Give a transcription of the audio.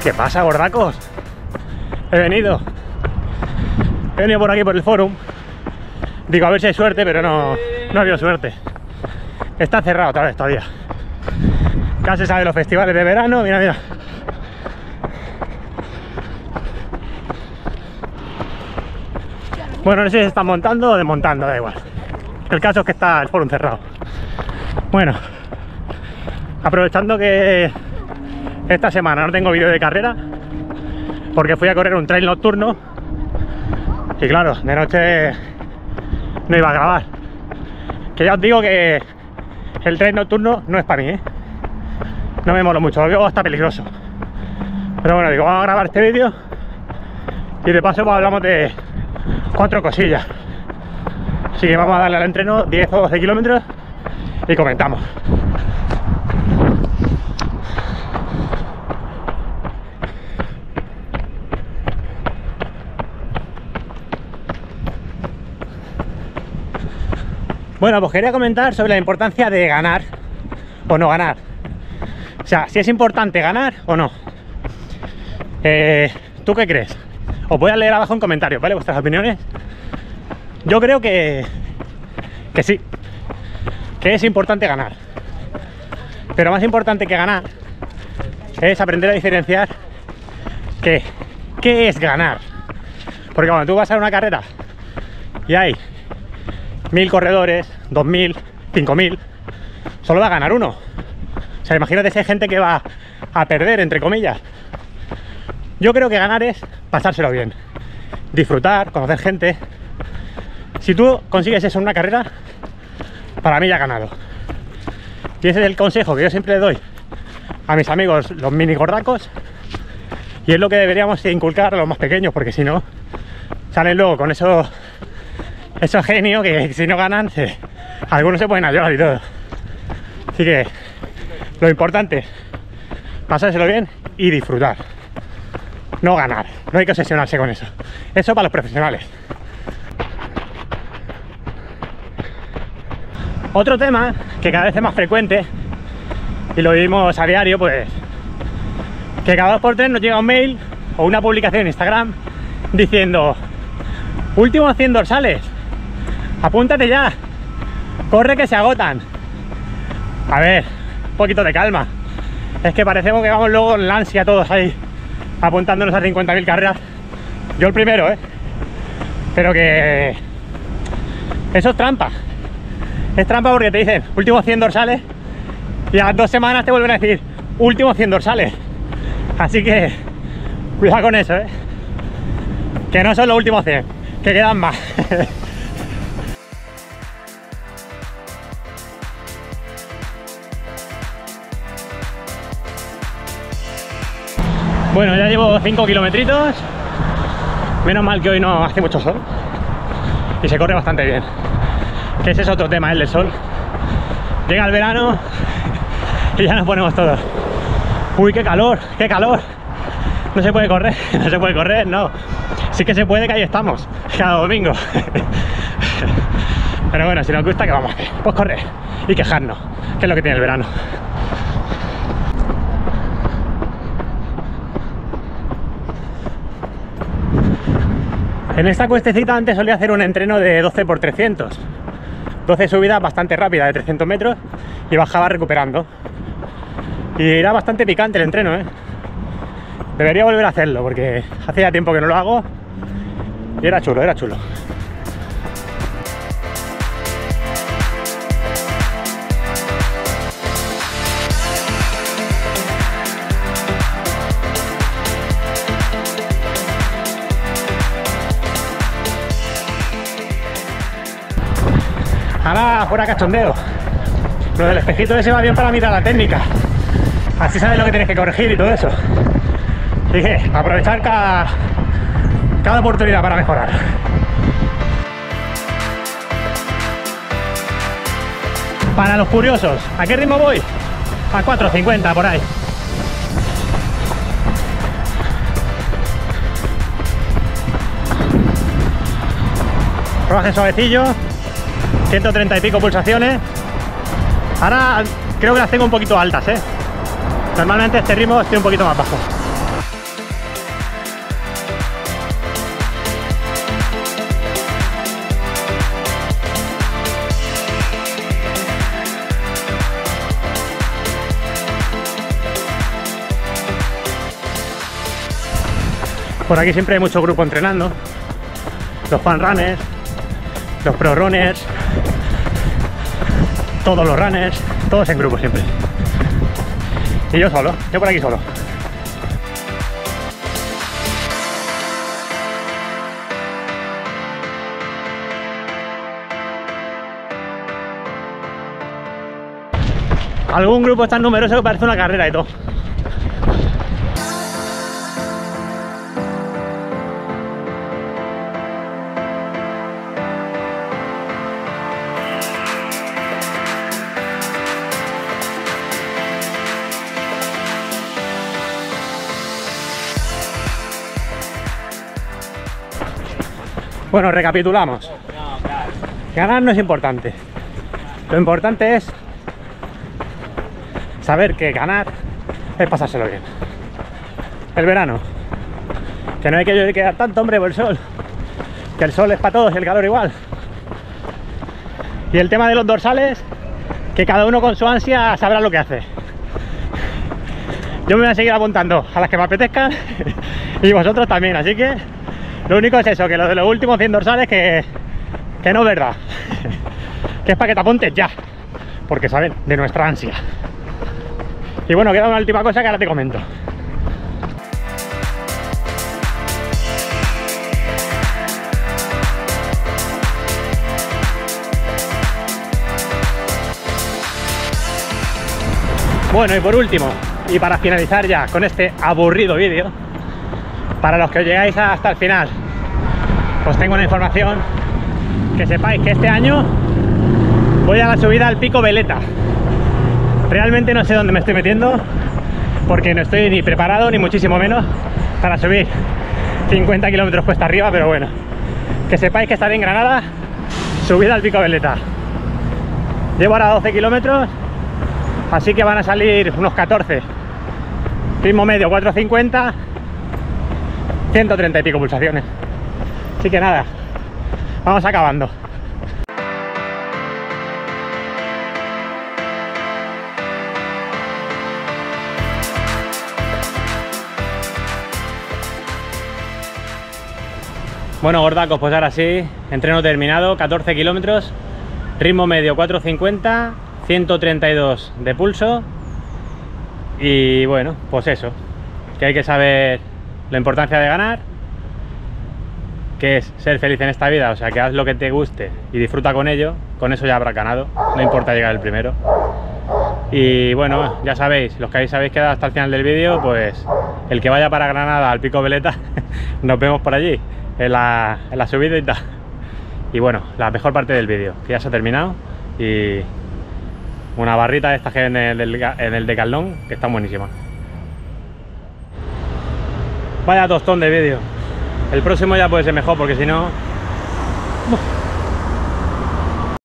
¿Qué pasa, gordacos? He venido por aquí por el Forum. Digo, a ver si hay suerte, pero no ha habido suerte. Está cerrado otra vez todavía. Casi sabe los festivales de verano. Mira, mira. Bueno, no sé si se están montando o desmontando, da igual. El caso es que está el Forum cerrado. Bueno, aprovechando que esta semana no tengo vídeo de carrera, porque fui a correr un trail nocturno y claro, de noche no iba a grabar. Que ya os digo que el trail nocturno no es para mí, ¿eh? No me mola mucho, lo veo hasta peligroso. Pero bueno, digo, vamos a grabar este vídeo y de paso pues hablamos de 4 cosillas. Así que vamos a darle al entreno 10 o 12 kilómetros y comentamos. Bueno, pues quería comentar sobre la importancia de ganar o no ganar. O sea, si es importante ganar o no. ¿Tú qué crees? Os voy a leer abajo en comentarios, ¿vale? Vuestras opiniones. Yo creo que sí, que es importante ganar. Pero más importante que ganar es aprender a diferenciar qué es ganar. Porque cuando tú vas a una carrera y hay 1000 corredores, 2000, 5000, solo va a ganar uno. O sea, imagínate si hay gente que va a perder, entre comillas. Yo creo que ganar es pasárselo bien, disfrutar, conocer gente. Si tú consigues eso en una carrera, para mí ya has ganado. Y ese es el consejo que yo siempre le doy a mis amigos, los mini gordacos. Y es lo que deberíamos inculcar a los más pequeños, porque si no, salen luego con esos genios que si no ganan, algunos se pueden a llorar y todo. Así que lo importante es pasárselo bien y disfrutar. No ganar, no hay que obsesionarse con eso. Eso para los profesionales. Otro tema que cada vez es más frecuente y lo vivimos a diario, pues que cada 2 por 3 nos llega un mail o una publicación en Instagram diciendo: últimos 100 dorsales, apúntate ya, corre que se agotan. A ver, un poquito de calma. Es que parecemos que vamos luego en la ansia todos ahí apuntándonos a 50.000 carreras. Yo el primero, pero que eso es trampa. Es trampa porque te dicen últimos 100 dorsales y a las 2 semanas te vuelven a decir últimos 100 dorsales. Así que cuidado con eso, que no son los últimos 100, que quedan más. Bueno, ya llevo 5 kilometritos. Menos mal que hoy no hace mucho sol y se corre bastante bien. Que ese es otro tema, el del sol. Llega el verano y ya nos ponemos todos. Uy, qué calor, qué calor. No se puede correr, no se puede correr, no. Sí que se puede, que ahí estamos, cada domingo. Pero bueno, si nos gusta, ¿qué vamos a hacer? Pues correr y quejarnos, que es lo que tiene el verano. En esta cuestecita antes solía hacer un entreno de 12 por 300. 12 subidas bastante rápidas de 300 metros y bajaba recuperando. Y era bastante picante el entreno, Debería volver a hacerlo porque hace ya tiempo que no lo hago y era chulo, era chulo. Ahora fuera cachondeo. Lo del espejito ese va bien para mirar la técnica. Así sabes lo que tienes que corregir y todo eso. Así que aprovechar cada oportunidad para mejorar. Para los curiosos, ¿a qué ritmo voy? A 4.50 por ahí. Rodaje suavecillo. 130 y pico pulsaciones. Ahora creo que las tengo un poquito altas, Normalmente a este ritmo estoy un poquito más bajo. Por aquí siempre hay mucho grupo entrenando. Los fan runners, los pro runners, todos los runners, todos en grupo siempre. Y yo solo, yo por aquí solo. Algún grupo tan numeroso que parece una carrera y todo. Bueno, recapitulamos. Ganar no es importante. Lo importante es saber que ganar es pasárselo bien. El verano, que no hay que quedar tanto, hombre, por el sol. Que el sol es para todos y el calor igual. Y el tema de los dorsales, que cada uno con su ansia sabrá lo que hace. Yo me voy a seguir apuntando a las que me apetezcan y vosotros también, así que lo único es eso, que lo de los últimos 100 dorsales que no es verdad. Que es para que te apuntes ya, porque saben de nuestra ansia. Y bueno, queda una última cosa que ahora te comento. Bueno, y por último, y para finalizar ya con este aburrido vídeo, para los que os llegáis hasta el final, os tengo una información, que sepáis que este año voy a la subida al Pico Veleta. Realmente no sé dónde me estoy metiendo, porque no estoy ni preparado, ni muchísimo menos, para subir 50 kilómetros cuesta arriba, pero bueno, que sepáis que estaré en Granada, subida al Pico Veleta. Llevo ahora 12 kilómetros, así que van a salir unos 14. Ritmo medio 4:50, 130 y pico pulsaciones. Así que nada, vamos acabando. Bueno, gordacos, pues ahora sí, entreno terminado, 14 kilómetros, ritmo medio 4:50, 132 de pulso. Y bueno, pues eso, que hay que saber la importancia de ganar, que es ser feliz en esta vida, o sea, que haz lo que te guste y disfruta con ello, con eso ya habrás ganado, no importa llegar el primero. Y bueno, ya sabéis, los que habéis quedado hasta el final del vídeo, pues el que vaya para Granada al Pico Veleta, nos vemos por allí, en la subida y tal. Y bueno, la mejor parte del vídeo, que ya se ha terminado, y una barrita de estas que en el Decathlon, que están buenísimas. Vaya tostón de vídeo. El próximo ya puede ser mejor, porque si no...